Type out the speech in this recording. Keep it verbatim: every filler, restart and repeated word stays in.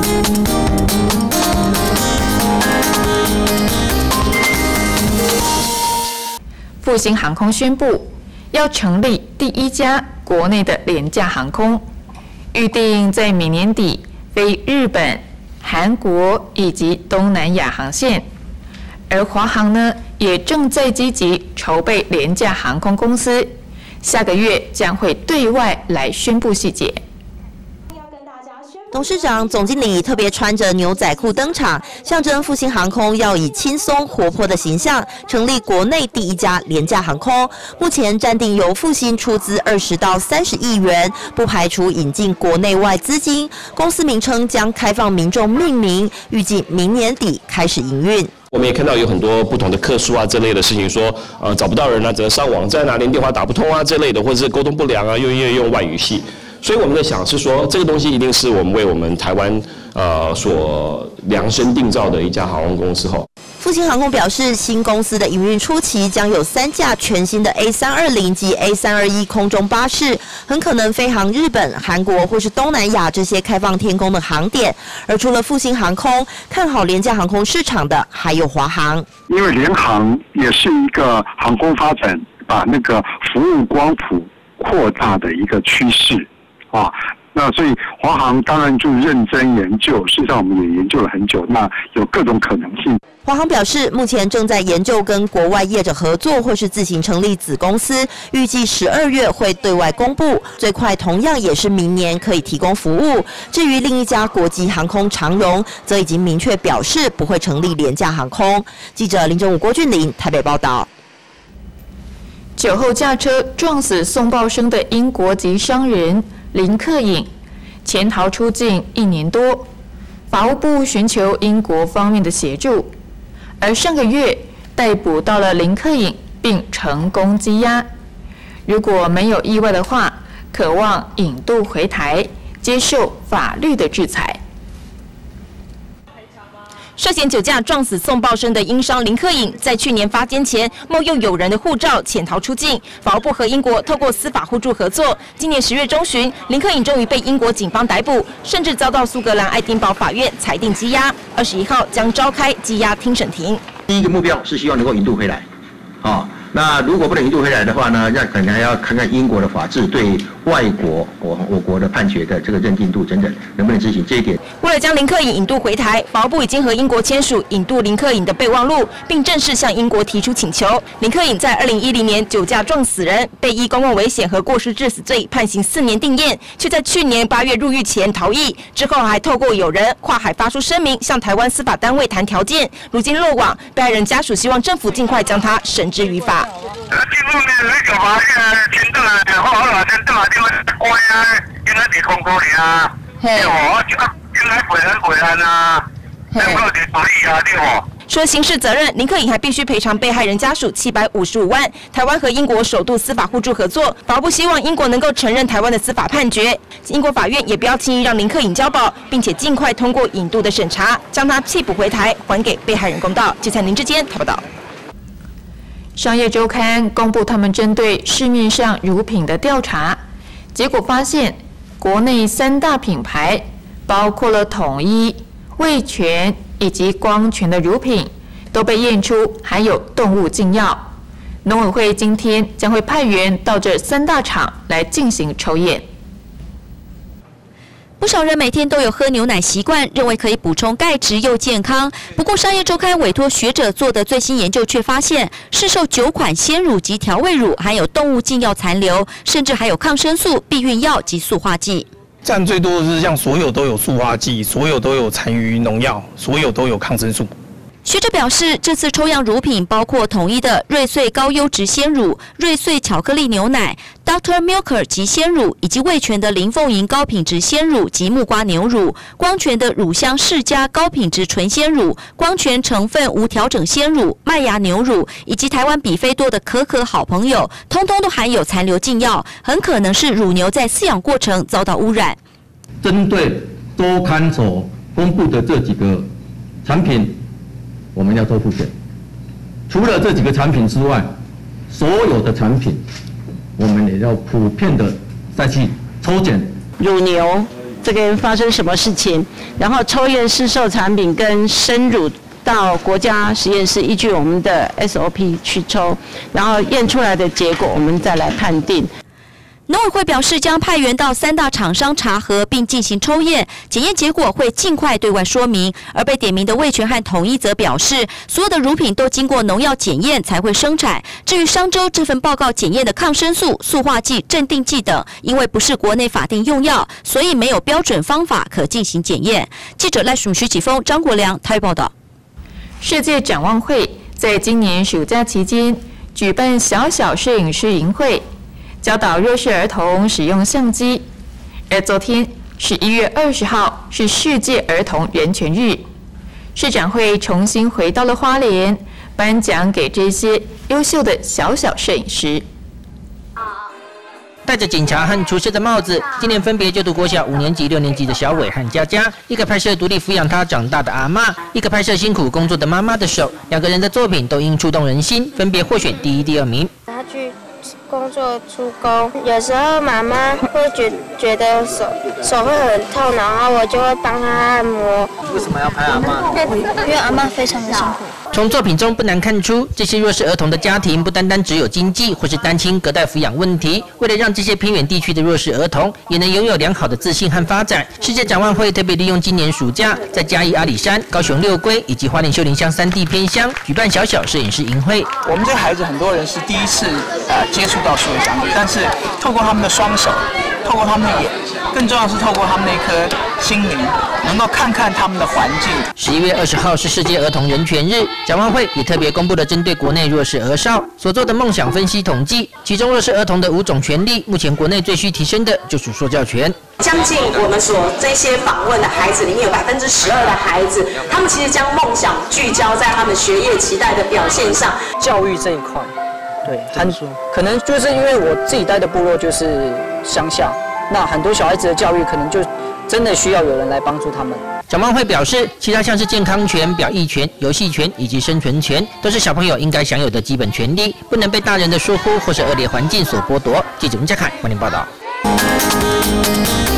复兴航空宣布，要成立第一家国内的廉价航空，预定在明年底飞日本、韩国以及东南亚航线。而华航呢，也正在积极筹备廉价航空公司，下个月将会对外来宣布细节。 董事长、总经理特别穿着牛仔裤登场，象征复兴航空要以轻松活泼的形象成立国内第一家廉价航空。目前暂定由复兴出资二十到三十亿元，不排除引进国内外资金。公司名称将开放民众命名，预计明年底开始营运。 我们也看到有很多不同的客诉啊这类的事情说，呃找不到人啊，只能上网站啊，连电话打不通啊这类的，或者是沟通不良啊，又因为用外语系。 所以我们在想是说，这个东西一定是我们为我们台湾呃所量身定造的一家航空公司后。 复兴航空表示，新公司的营运初期将有三架全新的 A 三二零及 A 三二一空中巴士，很可能飞航日本、韩国或是东南亚这些开放天空的航点。而除了复兴航空，看好廉价航空市场的还有华航， 因为联航也是一个航空发展把那个服务光谱扩大的一个趋势。 啊，那所以华航当然就认真研究，事实上我们也研究了很久，那有各种可能性。 华航表示，目前正在研究跟国外业者合作，或是自行成立子公司，预计十二月会对外公布，最快同样也是明年可以提供服务。至于另一家国际航空长荣，则已经明确表示不会成立廉价航空。记者林正武、郭俊霖台北报道。 酒后驾车撞死送报生的英国籍商人林克颖，潜逃出境一年多，法务部寻求英国方面的协助，而上个月逮捕到了林克颖，并成功羁押。如果没有意外的话，可望引渡回台，接受法律的制裁。 涉嫌酒驾撞死送报生的英商林克颖，在去年发监前冒用友人的护照潜逃出境。法务部和英国透过司法互助合作，今年十月中旬，林克颖终于被英国警方逮捕，甚至遭到苏格兰爱丁堡法院裁定羁押。二十一号将召开羁押听审庭。 第一个目标是希望能够引渡回来，啊、哦。 那如果不能引渡回来的话呢，那可能还要看看英国的法制对外国我我国的判决的这个认定度等等能不能执行这一点。 为了将林克颖引渡回台，法务部已经和英国签署引渡林克颖的备忘录，并正式向英国提出请求。林克颖在二零一零年酒驾撞死人，被依公共危险和过失致死罪判刑四年定谳，却在去年八月入狱前逃逸，之后还透过友人跨海发出声明，向台湾司法单位谈条件。如今落网，被害人家属希望政府尽快将他绳之于法。 呃，政府呢，你就把这个签证啊，好好啦，签证啊，点样关啊，应该是通过的啊，对哦，应该回来回来啊，能够的处理啊，对哦。 除了刑事责任，林克颖还必须赔偿被害人家属七百五十五万。台湾和英国首度司法互助合作，法务部希望英国能够承认台湾的司法判决，英国法院也不要轻易让林克颖交保，并且尽快通过引渡的审查，将他缉捕回台，还给被害人公道。记者林志坚台报道。 商业周刊公布他们针对市面上乳品的调查，结果发现，国内三大品牌，包括了统一、味全以及光泉的乳品，都被验出含有动物禁药。农委会今天将会派员到这三大厂来进行抽验。 不少人每天都有喝牛奶习惯，认为可以补充钙质又健康。不过，商业周刊委托学者做的最新研究却发现，市售九款鲜乳及调味乳含有动物禁药残留，甚至还有抗生素、避孕药及塑化剂。 占最多的是像所有都有塑化剂，所有都有残余农药，所有都有抗生素。 学者表示，这次抽样乳品包括统一的瑞穗高优质鲜乳、瑞穗巧克力牛奶、Doctor Milker 及鲜乳，以及味全的林凤营高品质鲜乳及木瓜牛乳、光泉的乳香世家高品质纯鲜乳、光泉成分无调整鲜乳、麦芽牛乳，以及台湾比菲多的可可好朋友，通通都含有残留禁药，很可能是乳牛在饲养过程遭到污染。 针对周刊所公布的这几个产品。 我们要做复检，除了这几个产品之外，所有的产品，我们也要普遍的再去抽检。 乳牛这个人发生什么事情，然后抽验市售产品跟生乳到国家实验室，依据我们的 S O P 去抽，然后验出来的结果我们再来判定。 农委会表示，将派员到三大厂商查核，并进行抽验，检验结果会尽快对外说明。而被点名的味全和统一则表示，所有的乳品都经过农药检验才会生产。至于商周这份报告检验的抗生素、塑化剂、镇定剂等，因为不是国内法定用药，所以没有标准方法可进行检验。记者赖淑徐启峰、张国良台报道。 世界展望会在今年暑假期间举办小小摄影师营会，教导弱势儿童使用相机。而昨天十一月二十号是世界儿童人权日，市展会重新回到了花莲，颁奖给这些优秀的小小摄影师。 戴着警察和厨师的帽子，今年分别就读国小五年级、六年级的小伟和佳佳，一个拍摄独立抚养他长大的阿嬷，一个拍摄辛苦工作的妈妈的手，两个人的作品都因触动人心，分别获选第一、第二名。 他去工作出工，有时候妈妈会觉觉得手手会很痛，然后我就会帮她按摩。 为什么要拍阿嬷？ 因为阿嬷非常的辛苦。 从作品中不难看出，这些弱势儿童的家庭不单单只有经济或是单亲隔代抚养问题。为了让这些偏远地区的弱势儿童也能拥有良好的自信和发展，世界展望会特别利用今年暑假，在嘉义阿里山、高雄六龟以及花莲秀林乡三地偏乡举办小小摄影师营会。 我们这孩子很多人是第一次呃接触到数位相机，但是透过他们的双手，透过他们的眼，更重要是透过他们的一颗心灵，能够看看他们的环境。 十一月二十号是世界儿童人权日，展望会也特别公布了针对国内弱势儿少所做的梦想分析统计，其中弱势儿童的五种权利，目前国内最需提升的就是受教权。 将近我们所这些访问的孩子里面有百分之十二的孩子，他们其实将梦想聚焦在他们学业期待的表现上。 教育这一块，对，很可能就是因为我自己待的部落就是乡下，那很多小孩子的教育可能就真的需要有人来帮助他们。 展望会表示，其他像是健康权、表意权、游戏权以及生存权，都是小朋友应该享有的基本权利，不能被大人的疏忽或是恶劣环境所剥夺。记者吴家凯，欢迎报道。